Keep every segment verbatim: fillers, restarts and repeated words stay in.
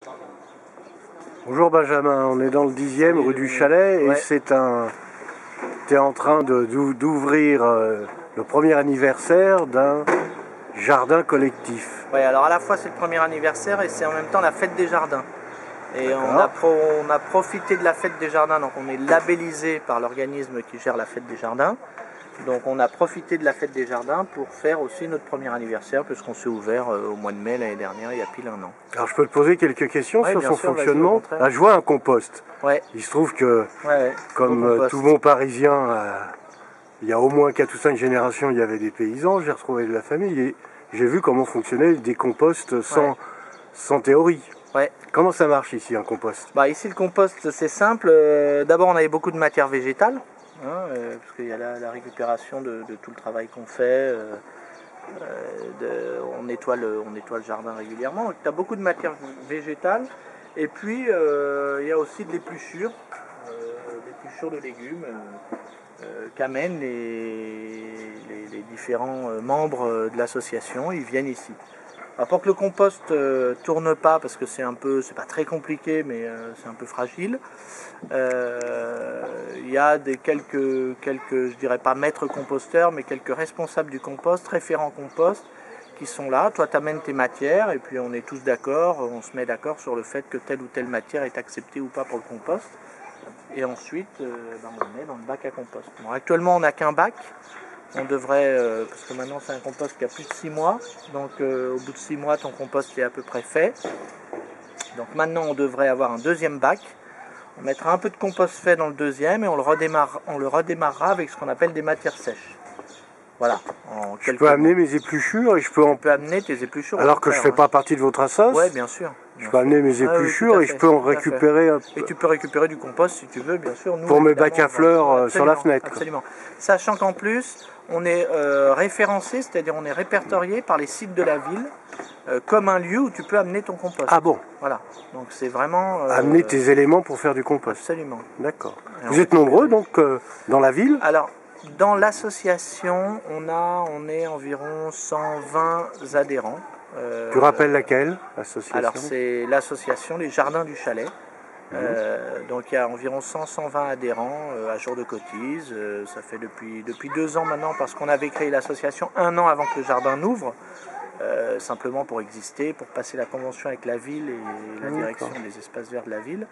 Bonjour Benjamin, on est dans le dixième rue du Chalet et ouais. c'est un... tu es en train de, d'ouvrir euh, le premier anniversaire d'un jardin collectif. Oui, alors à la fois c'est le premier anniversaire et c'est en même temps la fête des jardins. Et on a, pro, on a profité de la fête des jardins, donc on est labellisé par l'organisme qui gère la fête des jardins. Donc on a profité de la fête des jardins pour faire aussi notre premier anniversaire, puisqu'on s'est ouvert euh, au mois de mai l'année dernière, il y a pile un an. Alors je peux te poser quelques questions ouais, sur son sûr, fonctionnement. Là je vois un compost. Ouais. Il se trouve que, ouais, ouais. comme euh, tout bon parisien, euh, il y a au moins quatre ou cinq générations, il y avait des paysans, j'ai retrouvé de la famille et j'ai vu comment fonctionnaient des composts sans, ouais. sans théorie. Ouais. Comment ça marche ici un compost? Bah, ici le compost c'est simple, euh, d'abord on avait beaucoup de matière végétale. Hein, euh, parce qu'il y a la, la récupération de, de tout le travail qu'on fait, euh, euh, de, on, nettoie le, on nettoie le jardin régulièrement, donc tu as beaucoup de matière végétale, et puis euh, il y a aussi de l'épluchure, euh, l'épluchure de légumes euh, euh, qu'amènent les, les, les différents membres de l'association, ils viennent ici. Alors pour que le compost euh, tourne pas, parce que c'est un peu, c'est pas très compliqué, mais euh, c'est un peu fragile, euh, il y a des quelques, quelques, je dirais pas maîtres composteurs, mais quelques responsables du compost, référents compost, qui sont là. Toi, tu amènes tes matières, et puis on est tous d'accord, on se met d'accord sur le fait que telle ou telle matière est acceptée ou pas pour le compost. Et ensuite, euh, ben, on le met dans le bac à compost. Bon, actuellement, on n'a qu'un bac. On devrait, euh, parce que maintenant c'est un compost qui a plus de six mois, donc euh, au bout de six mois ton compost est à peu près fait. Donc maintenant on devrait avoir un deuxième bac. On mettra un peu de compost fait dans le deuxième et on le, redémarre, on le redémarrera avec ce qu'on appelle des matières sèches. Voilà. En je peux amener mes épluchures et je peux en... Tu peux amener tes épluchures. Alors que je ne fais pas partie de votre assoce. Oui, bien sûr. Je peux amener mes épluchures ah, oui, et je peux en récupérer un peu. Et tu peux récupérer du compost si tu veux, bien sûr. Nous, pour mes bacs à fleurs euh, sur la fenêtre. Absolument. Quoi. Sachant qu'en plus, on est euh, référencé, c'est-à-dire on est répertorié par les sites de la ville euh, comme un lieu où tu peux amener ton compost. Ah bon? Voilà. Donc c'est vraiment... Euh, amener tes éléments pour faire du compost. Absolument. D'accord. Vous êtes nombreux donc euh, dans la ville? Alors, dans l'association, on, a, on est environ cent vingt adhérents. Euh, tu rappelles laquelle association? Alors c'est l'association Les Jardins du Chalet. Mmh. Euh, donc il y a environ cent à cent vingt adhérents euh, à jour de cotise. Euh, ça fait depuis, depuis deux ans maintenant parce qu'on avait créé l'association un an avant que le jardin n'ouvre. Euh, simplement pour exister, pour passer la convention avec la ville et la direction des espaces verts de la ville.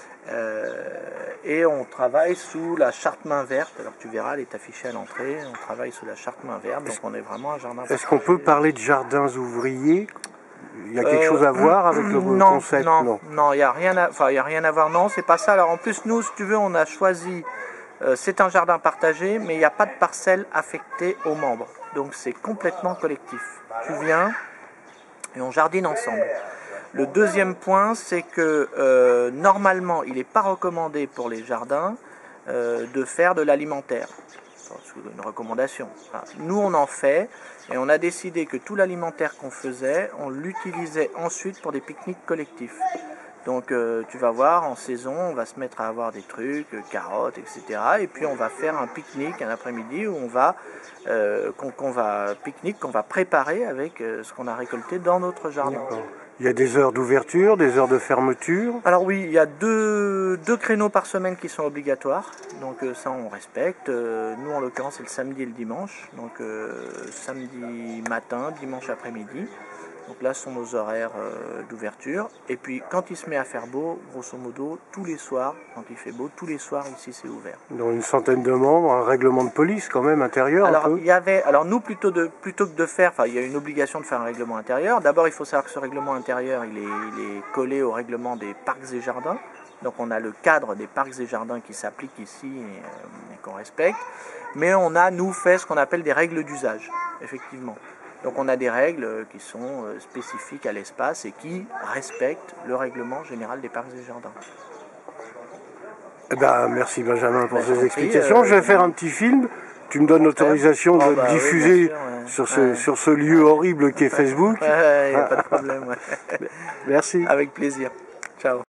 Euh, et on travaille sous la charte main verte. Alors tu verras, elle est affichée à l'entrée. On travaille sous la charte main verte, donc on est vraiment un jardin. Est-ce qu'on peut parler de jardins ouvriers? Il y a quelque euh, chose à voir avec le non, concept? Non, non, il n'y a rien à, enfin, il y a rien à voir. Non, c'est pas ça. Alors en plus, nous, si tu veux, on a choisi. Euh, c'est un jardin partagé, mais il n'y a pas de parcelle affectée aux membres. Donc c'est complètement collectif. Tu viens et on jardine ensemble. Le deuxième point, c'est que euh, normalement, il n'est pas recommandé pour les jardins euh, de faire de l'alimentaire. C'est une recommandation. Enfin, nous, on en fait et on a décidé que tout l'alimentaire qu'on faisait, on l'utilisait ensuite pour des pique-niques collectifs. Donc euh, tu vas voir, en saison, on va se mettre à avoir des trucs, euh, carottes, et cetera. Et puis on va faire un pique-nique un après-midi où on va, euh, qu'on, qu'on va pique-nique, qu'on va préparer avec euh, ce qu'on a récolté dans notre jardin. Il y a des heures d'ouverture, des heures de fermeture? Alors oui, il y a deux, deux créneaux par semaine qui sont obligatoires. Donc euh, ça on respecte. Euh, nous en l'occurrence c'est le samedi et le dimanche. Donc euh, samedi matin, dimanche après-midi. Donc là ce sont nos horaires euh, d'ouverture. Et puis quand il se met à faire beau, grosso modo, tous les soirs, quand il fait beau, tous les soirs ici c'est ouvert. Donc une centaine de membres, un règlement de police quand même intérieur? Alors un peu. il y avait, alors nous plutôt, de, plutôt que de faire, enfin il y a une obligation de faire un règlement intérieur. D'abord il faut savoir que ce règlement intérieur il est, il est collé au règlement des parcs et jardins. Donc on a le cadre des parcs et jardins qui s'applique ici et, euh, et qu'on respecte. Mais on a nous fait ce qu'on appelle des règles d'usage, effectivement. Donc on a des règles qui sont spécifiques à l'espace et qui respectent le règlement général des parcs et jardins. Eh ben, merci Benjamin pour ben, ces explications. Euh, Je vais faire un petit film. Tu me donnes l'autorisation de oh, bah, diffuser oui, sûr, ouais. sur, ce, ouais. sur ce lieu horrible qu'est Facebook. Il n'y a pas de problème. Ouais. Merci. Avec plaisir. Ciao.